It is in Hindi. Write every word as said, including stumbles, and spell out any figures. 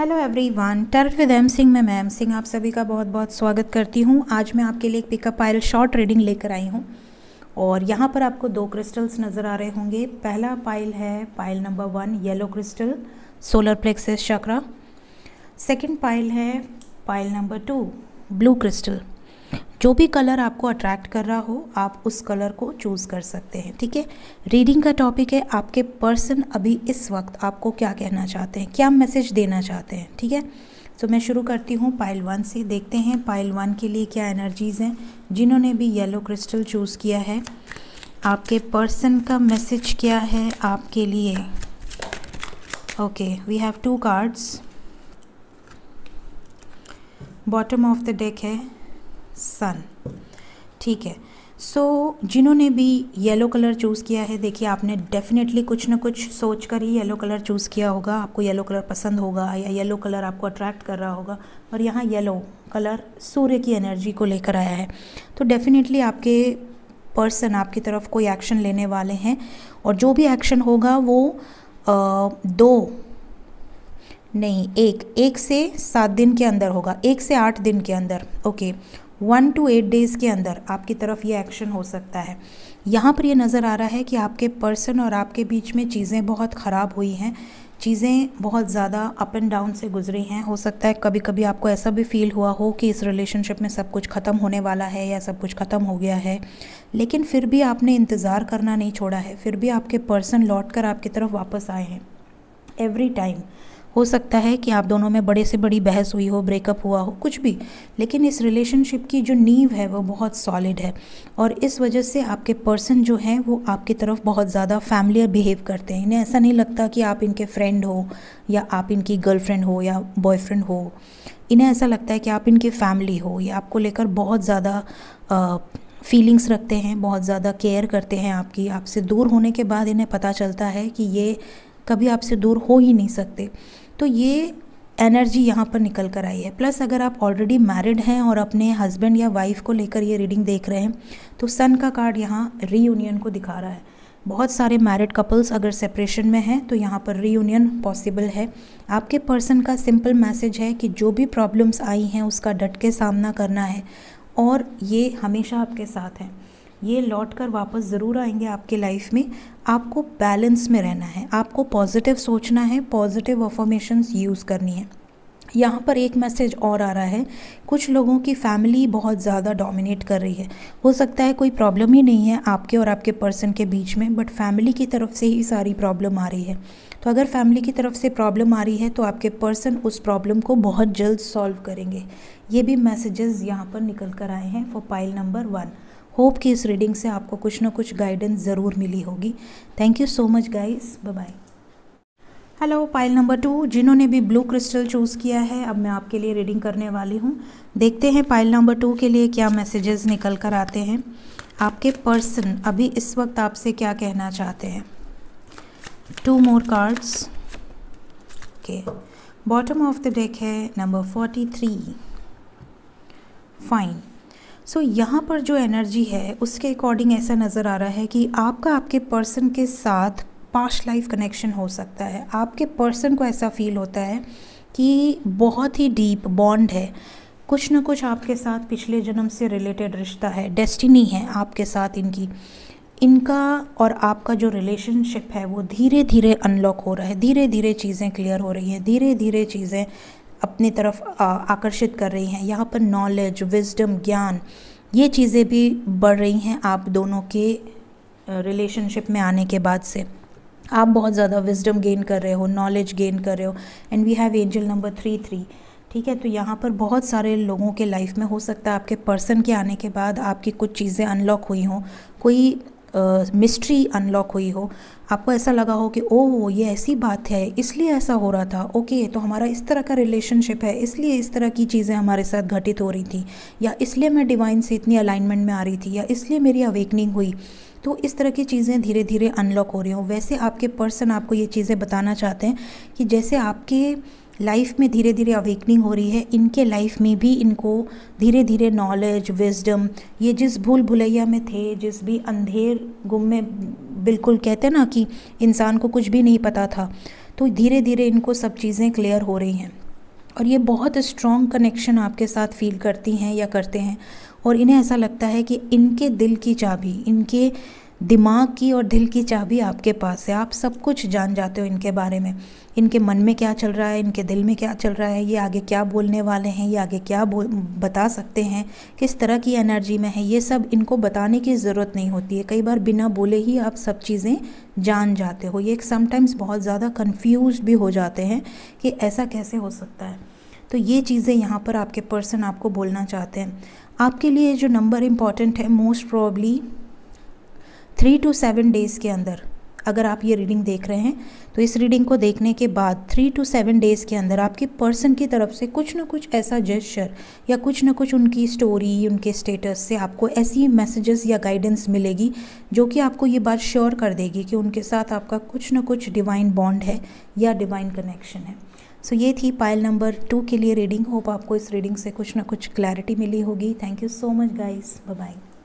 Hello everyone, turf with M Singh में मैं एम सिंह आप सभी का बहुत बहुत स्वागत करती हूँ। आज मैं आपके लिए एक पिकअप पाइल शॉर्ट रीडिंग लेकर आई हूँ और यहाँ पर आपको दो क्रिस्टल्स नज़र आ रहे होंगे। पहला पाइल है pile number one, yellow crystal, solar plexus chakra. Second pile है pile number two, blue crystal. जो भी कलर आपको अट्रैक्ट कर रहा हो आप उस कलर को चूज़ कर सकते हैं। ठीक है, रीडिंग का टॉपिक है आपके पर्सन अभी इस वक्त आपको क्या कहना चाहते हैं, क्या मैसेज देना चाहते हैं। ठीक है, तो मैं शुरू करती हूँ पाइल वन से। देखते हैं पाइल वन के लिए क्या एनर्जीज़ हैं। जिन्होंने भी येलो क्रिस्टल चूज़ किया है, आपके पर्सन का मैसेज क्या है आपके लिए। Okay, we have two cards. Bottom of the deck है सन। ठीक है, सो so, जिन्होंने भी येलो कलर चूज़ किया है, देखिए आपने डेफिनेटली कुछ ना कुछ सोच कर ही येलो कलर चूज़ किया होगा। आपको येलो कलर पसंद होगा या येलो कलर आपको अट्रैक्ट कर रहा होगा और यहाँ येलो कलर सूर्य की एनर्जी को लेकर आया है। तो डेफिनेटली आपके पर्सन आपकी तरफ कोई एक्शन लेने वाले हैं और जो भी एक्शन होगा वो आ, दो नहीं एक एक से सात दिन के अंदर होगा, एक से आठ दिन के अंदर। Okay, one to eight days के अंदर आपकी तरफ ये एक्शन हो सकता है। यहाँ पर ये नज़र आ रहा है कि आपके पर्सन और आपके बीच में चीज़ें बहुत ख़राब हुई हैं, चीज़ें बहुत ज़्यादा अप एंड डाउन से गुजरी हैं। हो सकता है कभी कभी आपको ऐसा भी फील हुआ हो कि इस रिलेशनशिप में सब कुछ ख़त्म होने वाला है या सब कुछ ख़त्म हो गया है, लेकिन फिर भी आपने इंतज़ार करना नहीं छोड़ा है। फिर भी आपके पर्सन लौट कर आपकी तरफ वापस आए हैं एवरी टाइम। हो सकता है कि आप दोनों में बड़े से बड़ी बहस हुई हो, ब्रेकअप हुआ हो, कुछ भी, लेकिन इस रिलेशनशिप की जो नींव है वो बहुत सॉलिड है और इस वजह से आपके पर्सन जो हैं वो आपकी तरफ बहुत ज़्यादा फैमिलियर बिहेव करते हैं। इन्हें ऐसा नहीं लगता कि आप इनके फ्रेंड हो या आप इनकी गर्लफ्रेंड हो या बॉयफ्रेंड हो। इन्हें ऐसा लगता है कि आप इनकी फैमिली हो, या आपको लेकर बहुत ज़्यादा फीलिंग्स रखते हैं, बहुत ज़्यादा केयर करते हैं आपकी। आपसे दूर होने के बाद इन्हें पता चलता है कि ये कभी आपसे दूर हो ही नहीं सकते। तो ये एनर्जी यहाँ पर निकल कर आई है। प्लस अगर आप ऑलरेडी मैरिड हैं और अपने हस्बैंड या वाइफ को लेकर ये रीडिंग देख रहे हैं तो सन का कार्ड यहाँ रीयूनियन को दिखा रहा है। बहुत सारे मैरिड कपल्स अगर सेपरेशन में हैं तो यहाँ पर रीयूनियन पॉसिबल है। आपके पर्सन का सिंपल मैसेज है कि जो भी प्रॉब्लम्स आई हैं उसका डट के सामना करना है और ये हमेशा आपके साथ हैं। ये लौट कर वापस ज़रूर आएंगे आपके लाइफ में। आपको बैलेंस में रहना है, आपको पॉजिटिव सोचना है, पॉजिटिव अफर्मेशंस यूज़ करनी है। यहाँ पर एक मैसेज और आ रहा है, कुछ लोगों की फैमिली बहुत ज़्यादा डोमिनेट कर रही है। हो सकता है कोई प्रॉब्लम ही नहीं है आपके और आपके पर्सन के बीच में, बट फैमिली की तरफ से ही सारी प्रॉब्लम आ रही है। तो अगर फैमिली की तरफ से प्रॉब्लम आ रही है तो आपके पर्सन उस प्रॉब्लम को बहुत जल्द सॉल्व करेंगे। ये भी मैसेजेस यहाँ पर निकल कर आए हैं for pile number one. Hope कि इस रीडिंग से आपको कुछ ना कुछ गाइडेंस ज़रूर मिली होगी। Thank you so much guys, bye bye. Hello pile number two, जिन्होंने भी ब्लू क्रिस्टल चूज़ किया है, अब मैं आपके लिए रीडिंग करने वाली हूँ। देखते हैं पाइल नंबर टू के लिए क्या मैसेजेस निकल कर आते हैं। आपके पर्सन अभी इस वक्त आपसे क्या कहना चाहते हैं। Two more cards. Okay, bottom of the deck है number forty three. Fine. So so, यहाँ पर जो एनर्जी है उसके अकॉर्डिंग ऐसा नज़र आ रहा है कि आपका आपके पर्सन के साथ पास्ट लाइफ कनेक्शन हो सकता है। आपके पर्सन को ऐसा फील होता है कि बहुत ही डीप बॉन्ड है, कुछ ना कुछ आपके साथ पिछले जन्म से रिलेटेड रिश्ता है, डेस्टिनी है आपके साथ इनकी। इनका और आपका जो रिलेशनशिप है वो धीरे धीरे अनलॉक हो रहा है, धीरे धीरे चीज़ें क्लियर हो रही हैं, धीरे धीरे चीज़ें अपनी तरफ आकर्षित कर रही हैं। यहाँ पर नॉलेज, विजडम, ज्ञान, ये चीज़ें भी बढ़ रही हैं आप दोनों के रिलेशनशिप में आने के बाद से। आप बहुत ज़्यादा विजडम गेन कर रहे हो, नॉलेज गेन कर रहे हो। And we have angel number three three. ठीक है, तो यहाँ पर बहुत सारे लोगों के लाइफ में हो सकता है आपके पर्सन के आने के बाद आपकी कुछ चीज़ें अनलॉक हुई हों, कोई मिस्ट्री uh, अनलॉक हुई हो। आपको ऐसा लगा हो कि ओह ये ऐसी बात है इसलिए ऐसा हो रहा था, ओके तो हमारा इस तरह का रिलेशनशिप है इसलिए इस तरह की चीज़ें हमारे साथ घटित हो रही थी, या इसलिए मैं डिवाइन से इतनी अलाइनमेंट में आ रही थी, या इसलिए मेरी अवेकनिंग हुई। तो इस तरह की चीज़ें धीरे धीरे अनलॉक हो रही हों। वैसे आपके पर्सन आपको ये चीज़ें बताना चाहते हैं कि जैसे आपके लाइफ में धीरे धीरे अवेकनिंग हो रही है, इनके लाइफ में भी इनको धीरे धीरे नॉलेज, विजडम, ये जिस भूल भुलैया में थे, जिस भी अंधेर गुम में, बिल्कुल कहते हैं ना कि इंसान को कुछ भी नहीं पता था, तो धीरे धीरे इनको सब चीज़ें क्लियर हो रही हैं। और ये बहुत स्ट्रॉन्ग कनेक्शन आपके साथ फील करती हैं या करते हैं, और इन्हें ऐसा लगता है कि इनके दिल की चाबी, इनके दिमाग की और दिल की चाबी आपके पास है। आप सब कुछ जान जाते हो इनके बारे में, इनके मन में क्या चल रहा है, इनके दिल में क्या चल रहा है, ये आगे क्या बोलने वाले हैं, ये आगे क्या बोल बता सकते हैं, किस तरह की एनर्जी में है, ये सब इनको बताने की ज़रूरत नहीं होती है। कई बार बिना बोले ही आप सब चीज़ें जान जाते हो। ये समटाइम्स बहुत ज़्यादा कन्फ्यूज भी हो जाते हैं कि ऐसा कैसे हो सकता है। तो ये चीज़ें यहाँ पर आपके पर्सन आपको बोलना चाहते हैं। आपके लिए जो नंबर इम्पॉर्टेंट है, most probably three to seven days के अंदर अगर आप ये रीडिंग देख रहे हैं तो इस रीडिंग को देखने के बाद थ्री टू सेवन डेज़ के अंदर आपके पर्सन की तरफ से कुछ ना कुछ ऐसा जेस्चर या कुछ ना कुछ उनकी स्टोरी, उनके स्टेटस से आपको ऐसी मैसेजेस या गाइडेंस मिलेगी जो कि आपको ये बात श्योर कर देगी कि उनके साथ आपका कुछ ना कुछ डिवाइन बॉन्ड है या डिवाइन कनेक्शन है। सो so, ये थी पाइल नंबर टू के लिए रीडिंग। होप आपको इस रीडिंग से कुछ ना कुछ क्लैरिटी मिली होगी। Thank you so much guys, bye bye.